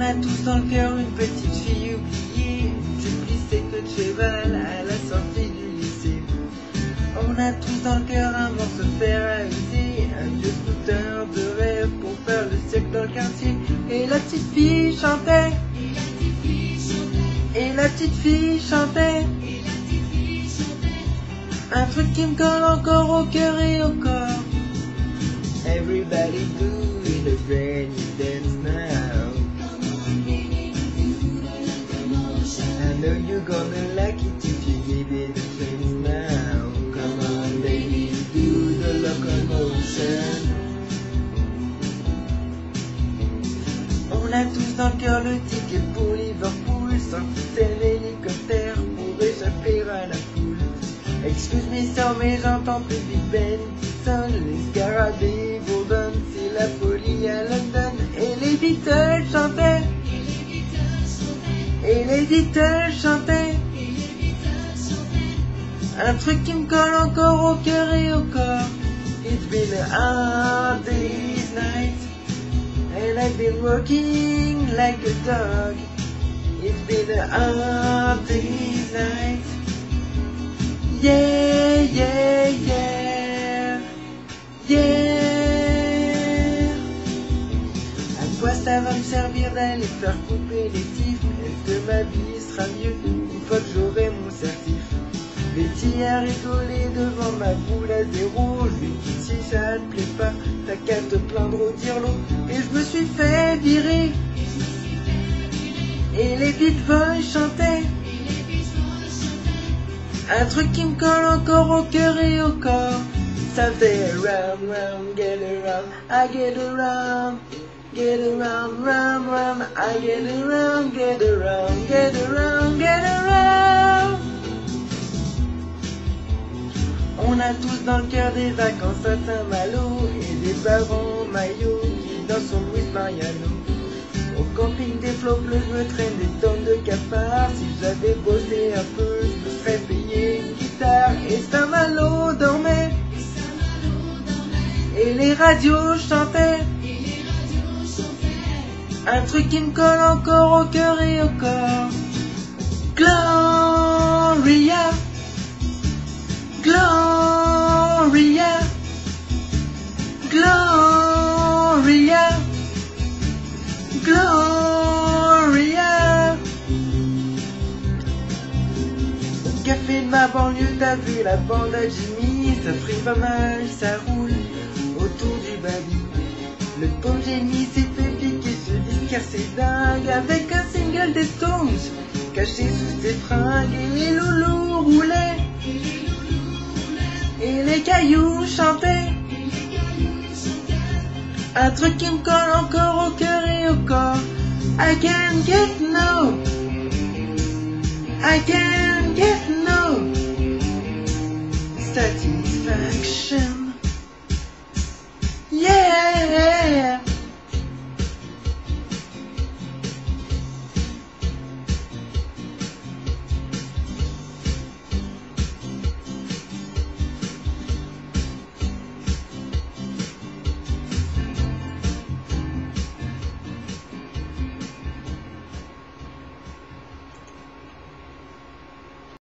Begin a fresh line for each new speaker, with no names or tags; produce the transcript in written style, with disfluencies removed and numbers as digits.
a tous dans le cœur une petite fille oubliée, une lycée que de cheval à la sortie du lycée. On a tous dans le cœur un morceau de fer à user, un vieux scooter de rêve pour faire le siècle dans le quartier. Et la petite fille chantait, et la petite fille chantait, un truc qui me colle encore au cœur et au corps. Everybody doing a brand new dance now. I know you're gonna like it if you give it a chance now. Come on baby, do the locomotion. On a tous dans le cœur le ticket pour Liverpool, sorti un hélicoptère pour échapper à la foule. Excuse-moi sœur mais j'entends plus Big Ben qui sonne, les scarabées bourdonnent, c'est la folie à London. Et les Beatles chantaient, et les Beatles chantaient, un truc qui me colle encore au cœur et au corps. It's been a hard day's night, and I've been working like a dog. It's been a hard day's night. Yeah, yeah, yeah, yeah. À quoi ça va me servir d'aller faire couper les tifs? Est-ce que ma vie sera mieux une fois que j'aurai mon certif? Betty a rigolé devant ma boule à zéro. Je lui ai dit si ça te plaît pas, t'as qu'à te plaindre au tire-l'eau. Et je me suis fait virer. Et les Beach Boys chantaient, un truc qui me colle encore au cœur et au corps. Ça fait round, round, get around, I get around, get around, round, round, I get around, get around, get around, get around. On a tous dans le cœur des vacances à Saint-Malo et des parents maillots qui dansent au Luis Mariano. Au camping des flots bleus, je me traîne des tonnes de cafards. Si j'avais bossé un peu, je me serais payé une guitare. Et Saint-Malo dormait, et les radios chantaient, un truc qui me colle encore au cœur et au corps. Gloria, Gloria, Gloria, Gloria. Au café de ma banlieue, t'as vu la bande à Jimmy, ça frise pas mal, ça roule autour du baby. Le pauvre génie s'est fait piquer ce disque car c'est dingue, avec un single des Stones caché sous ses fringues. Et les loulous roulaient, et les cailloux chantaient, un truc qui me colle encore au cœur et au corps. I can't get no, I can't get no satisfaction. Yeah.